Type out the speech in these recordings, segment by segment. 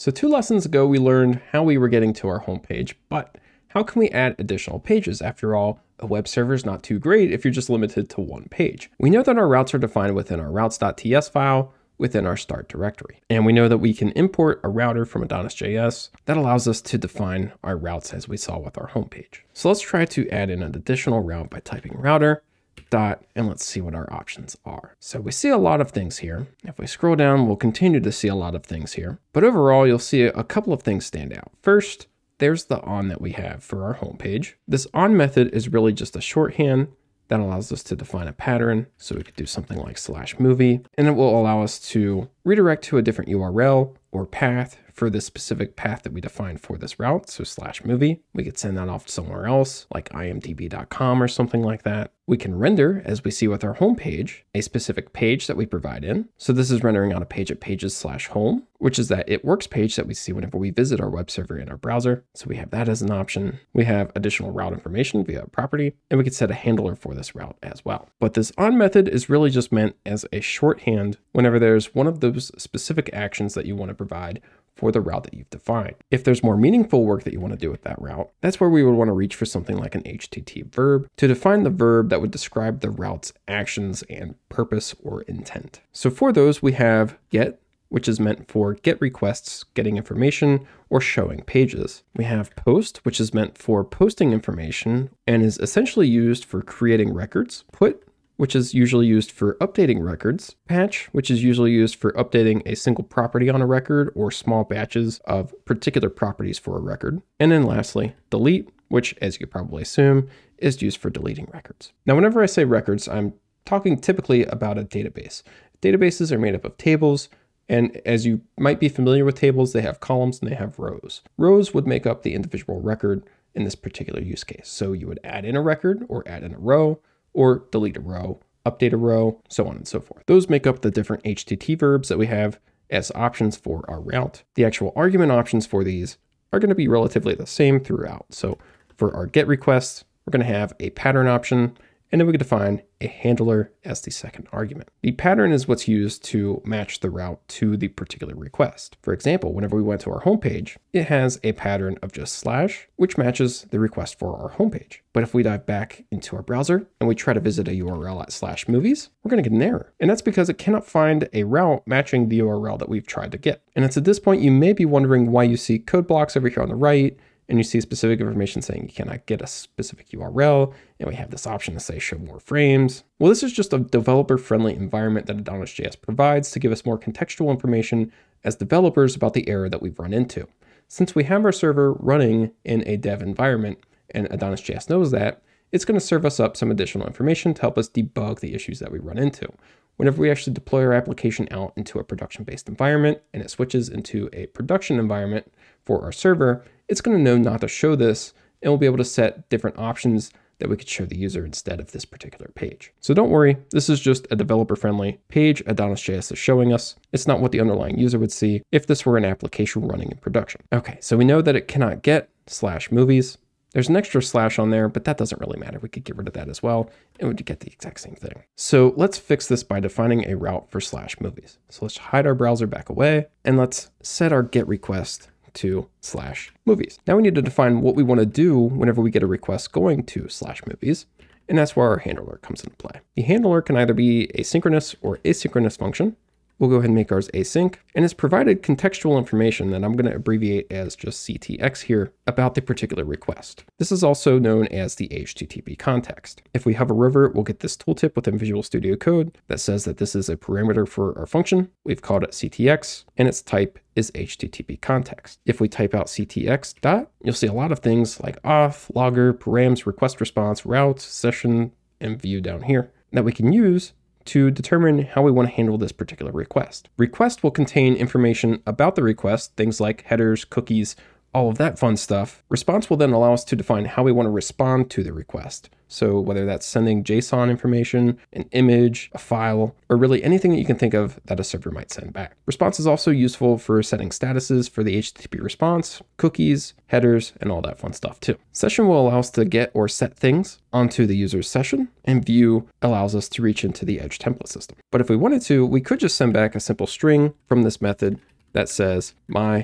So 2 lessons ago, we learned how we were getting to our home page, but how can we add additional pages? After all, a web server is not too great if you're just limited to one page. We know that our routes are defined within our routes.ts file within our start directory. And we know that we can import a router from AdonisJS that allows us to define our routes as we saw with our home page. So let's try to add in an additional route by typing router dot, and let's see what our options are. So we see a lot of things here. If we scroll down, we'll continue to see a lot of things here. But overall, you'll see a couple of things stand out. First, there's the on that we have for our home page. This on method is really just a shorthand that allows us to define a pattern. So we could do something like /movie, and it will allow us to redirect to a different URL or path for the specific path that we defined for this route. So /movie, we could send that off somewhere else like imdb.com or something like that. We can render, as we see with our home page, a specific page that we provide in. So this is rendering on a page at pages/home, which is that it works page that we see whenever we visit our web server in our browser. So we have that as an option. We have additional route information via property, and we could set a handler for this route as well. But this on method is really just meant as a shorthand whenever there's one of those specific actions that you want to provide for the route that you've defined. If there's more meaningful work that you want to do with that route, that's where we would want to reach for something like an HTT verb to define the verb that would describe the route's actions and purpose or intent. So for those, we have get, which is meant for get requests, getting information, or showing pages. We have post, which is meant for posting information and is essentially used for creating records. Put, which is usually used for updating records. Patch, which is usually used for updating a single property on a record or small batches of particular properties for a record. And then lastly, delete, which, as you probably assume, is used for deleting records. Now, whenever I say records, I'm talking typically about a database. Databases are made up of tables, and as you might be familiar with tables, they have columns and they have rows. Rows would make up the individual record in this particular use case. So you would add in a record or add in a row, or delete a row, update a row, so on and so forth. Those make up the different HTT verbs that we have as options for our route. The actual argument options for these are going to be relatively the same throughout. So for our get requests, we're going to have a pattern option, and then we can define a handler as the second argument. The pattern is what's used to match the route to the particular request. For example, whenever we went to our homepage, it has a pattern of just /, which matches the request for our homepage. But if we dive back into our browser and we try to visit a URL at /movies, we're going to get an error. And that's because it cannot find a route matching the URL that we've tried to get. And it's at this point you may be wondering why you see code blocks over here on the right, and you see specific information saying you cannot get a specific URL, and we have this option to say show more frames. Well, this is just a developer-friendly environment that AdonisJS provides to give us more contextual information as developers about the error that we've run into. Since we have our server running in a dev environment, and AdonisJS knows that, it's going to serve us up some additional information to help us debug the issues that we run into. Whenever we actually deploy our application out into a production-based environment and it switches into a production environment for our server, it's going to know not to show this, and we'll be able to set different options that we could show the user instead of this particular page. So don't worry, this is just a developer-friendly page AdonisJS is showing us. It's not what the underlying user would see if this were an application running in production. Okay, so we know that it cannot get /movies. There's an extra slash on there, but that doesn't really matter. We could get rid of that as well, and we would get the exact same thing. So let's fix this by defining a route for /movies. So let's hide our browser back away, and let's set our get request to /movies. Now we need to define what we want to do whenever we get a request going to /movies, and that's where our handler comes into play. The handler can either be a synchronous or asynchronous function. We'll go ahead and make ours async, and it's provided contextual information that I'm going to abbreviate as just CTX here about the particular request. This is also known as the HTTP context. If we hover over it, we'll get this tooltip within Visual Studio Code that says that this is a parameter for our function. We've called it CTX, and its type is HTTP context. If we type out CTX dot, you'll see a lot of things like auth, logger, params, request response, route, session, and view down here that we can use to determine how we want to handle this particular request. Request will contain information about the request, things like headers, cookies, all of that fun stuff. Response will then allow us to define how we want to respond to the request. So whether that's sending JSON information, an image, a file, or really anything that you can think of that a server might send back. Response is also useful for setting statuses for the HTTP response, cookies, headers, and all that fun stuff too. Session will allow us to get or set things onto the user's session, and view allows us to reach into the Edge template system. But if we wanted to, we could just send back a simple string from this method that says my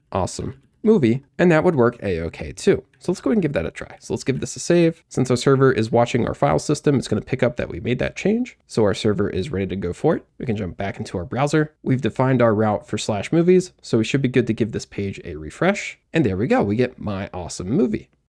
awesome movie, and that would work a-okay too. So let's go ahead and give that a try. So let's give this a save. Since our server is watching our file system, it's going to pick up that we made that change. So our server is ready to go for it. We can jump back into our browser. We've defined our route for /movies, so we should be good to give this page a refresh. And there we go. We get my awesome movie.